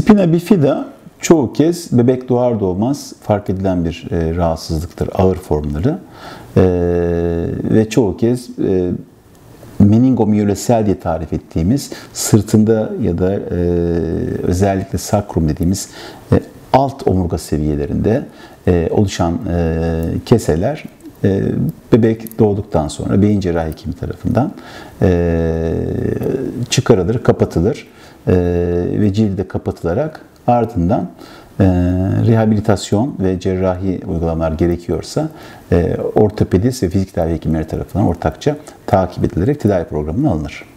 Spina Bifida çoğu kez bebek doğar doğmaz fark edilen bir rahatsızlıktır, ağır formları. Ve çoğu kez meningomiyolesel diye tarif ettiğimiz sırtında ya da özellikle sakrum dediğimiz alt omurga seviyelerinde oluşan keseler bebek doğduktan sonra beyin cerrahi hekimi tarafından çıkarılır, kapatılır ve cilde kapatılarak ardından rehabilitasyon ve cerrahi uygulamalar gerekiyorsa ortopedist ve fizik tedavi hekimleri tarafından ortakça takip edilerek tedavi programına alınır.